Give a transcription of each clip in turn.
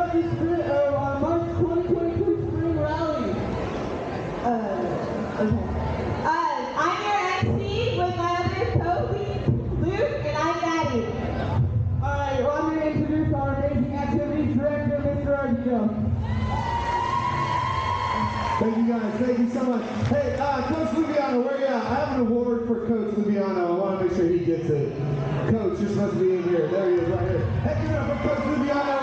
March 2022 Spring Rally. Okay. I'm your MC with my other co-Luke, and I'm Maddie. Alright, well, I'm going to introduce our amazing activities director, Mr. Ardito. Thank you guys, thank you so much. Hey, Coach Lubiano, where you at? I have an award for Coach Lubiano. I want to make sure he gets it. Coach, you're supposed to be in here. There he is, right here. Hey, give it up for Coach Lubiano.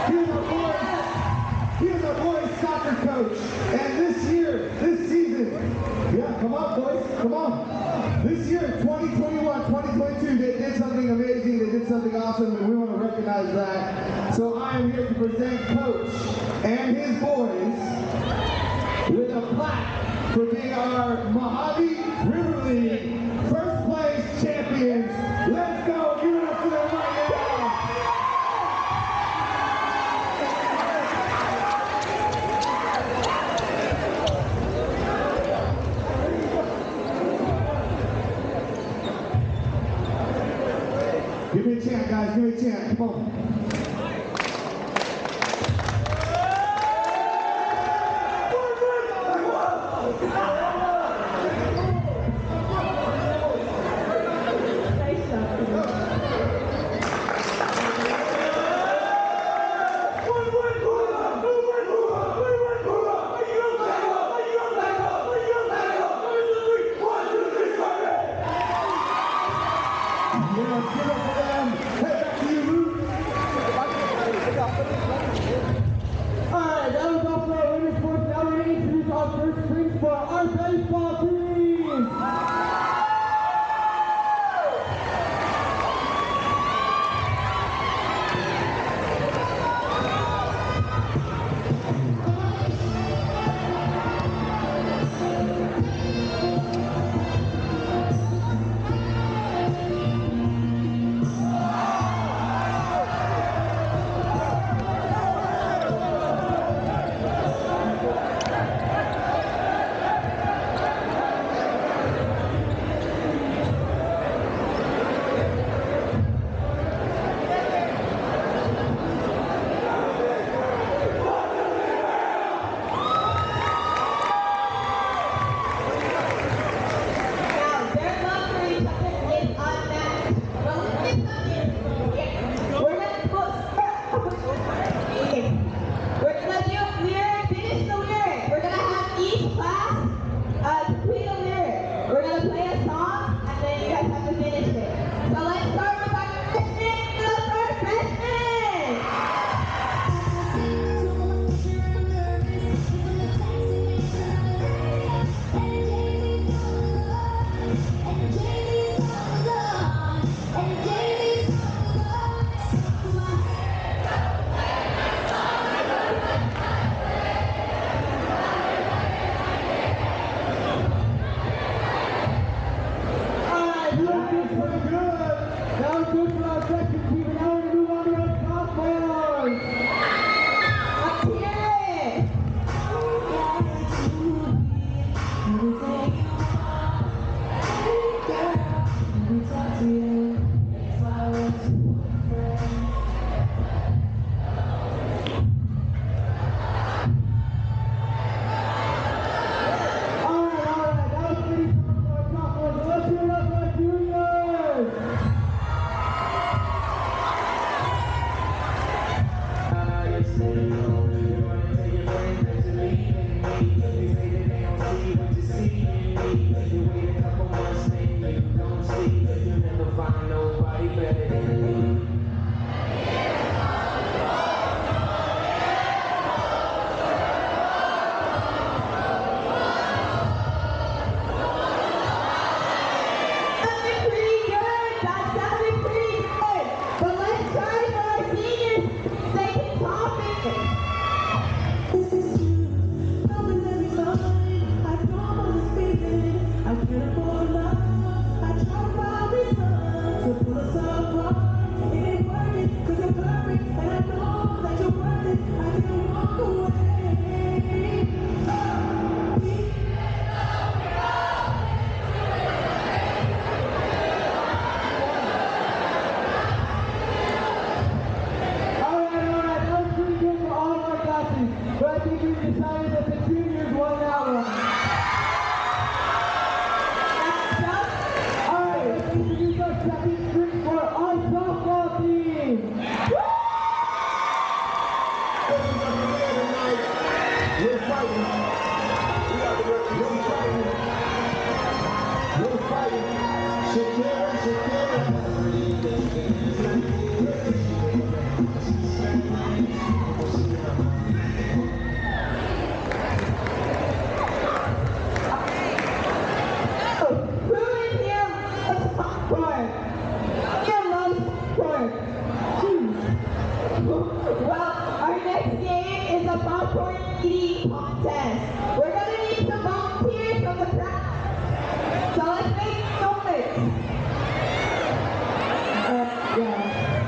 He was our boys soccer coach. And this season, yeah, come on, boys, come on. This year, 2021, 2022, they did something amazing. They did something awesome, and we want to recognize that. So I am here to present Coach and his boys with a plaque for being our Mojave River League first place champions. Let's go! Give it up for them right now! Give me a chant, guys. Give me a chant. Come on. Yeah, give it up for them. Hey, back to you, Luke. popcorn eating contest. We're going to need some volunteers from the crowd. So let's make noise. Yeah.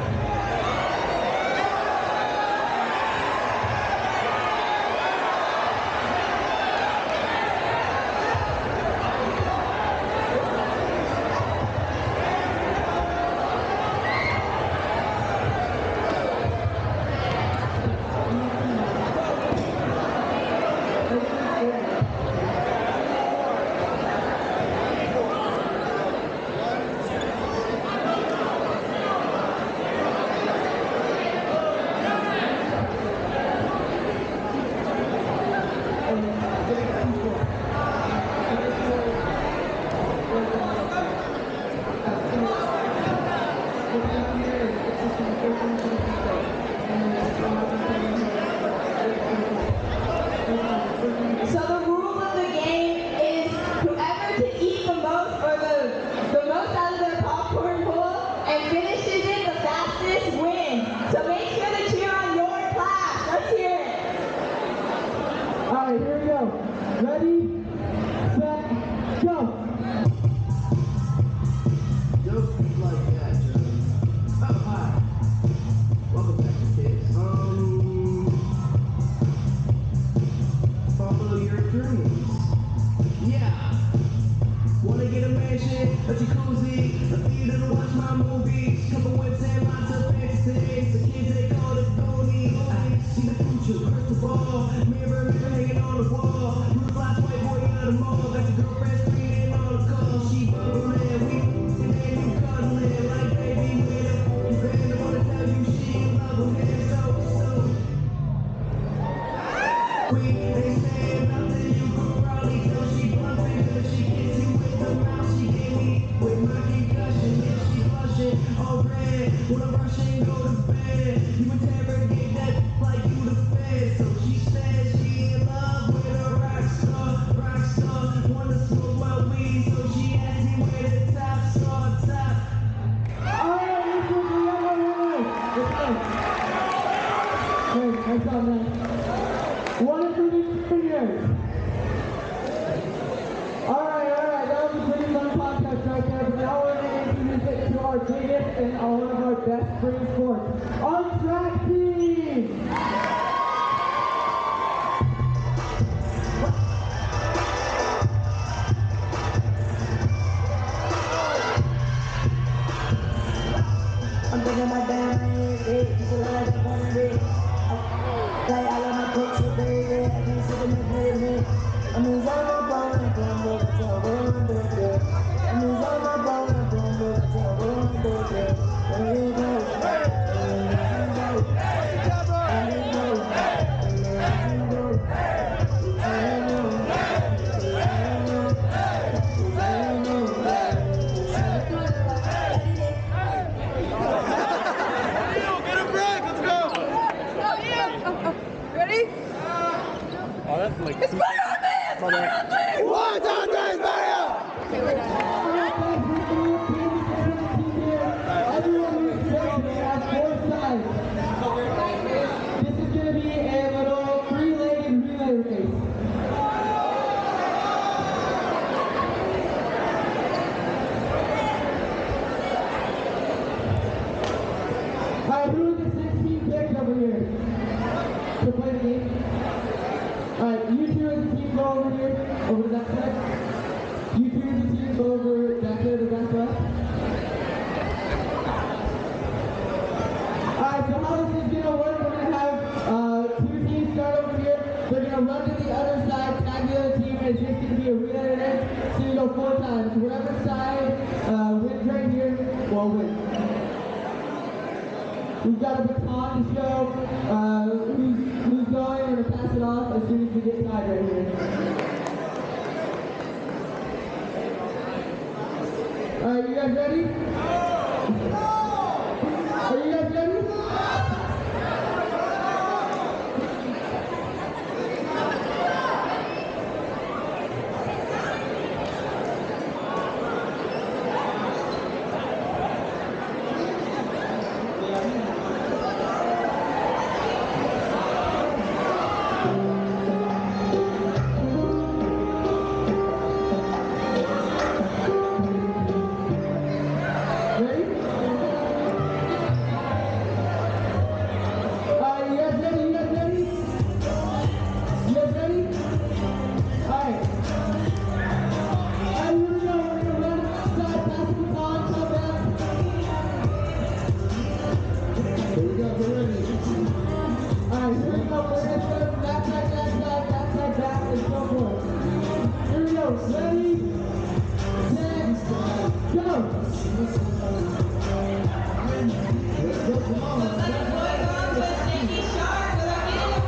So the rule of the game is whoever can eat the most or the most out of their popcorn bowl and finishes it the fastest wins. So make sure to cheer on your class. Let's hear it. Alright, here we go. Ready, set, go! Just like that, Joe. Oh, hi. Welcome back, kids. Follow your dreams. Yeah. Wanna get a mansion, a jacuzzi, a theater to watch my movies, couple whips and lots of fancy things. The kids they call it phony. I see the future, crystal ball, mirror hanging on the wall. Blue glass white boy out of the mall, got your girlfriend screaming on the call. She bubbling, we and then you cuddling like baby with a band. I wanna tell you she in love with him so. We ain't saying nothing, you could probably tell she bluffing. Cause she gets you with the mouth she gave me with my concussion. Yeah, she blushing, all red. Wanna rush and go to bed. You interrogate that like you the fed. So she said she in love with a rock star. Wanna smoke my weed, so she asked me where the top saw top. Alright, let's go. Hey, nice job, man. One and three fingers. Alright, that was a pretty fun contest right there, but now we're going to introduce it to our biggest and one of our best spring sports. Our track team! I'm thinking my damn head, people like that one day. Like I love my culture, baby. I can't sit in the baby. I mean, I'm a bone and bone, but it's a one, baby. I mean, I'm a bone and bone, but it's a one, baby. There you go. Oh, that's like It's better on me! It's better on me! 1, 2, 3, Mario! Everyone who's playing has four sides. This is going to be a little three-legged relay race. Alright, who are the 16 picks over here to play the game? Alright, you two as a team go over here, over to that side. You two as a team go over back there to back left. Alright, so how this is going to work, we're going to have two teams start over here. They're going to run to the other side, tag the other team, and it's just going to be a relay race. So you go 4 times. Whatever side wins right here will win. We've got a baton to show who's going. We're going to pass it off as soon as we get tied right here. Alright, you guys ready? Are you guys ready? get ready. Alright, here we go. We're gonna start back, and so forth. Here we go. Ready, set, go! Let's go, come on. Looks like the boys are on to a sneaky shark without getting the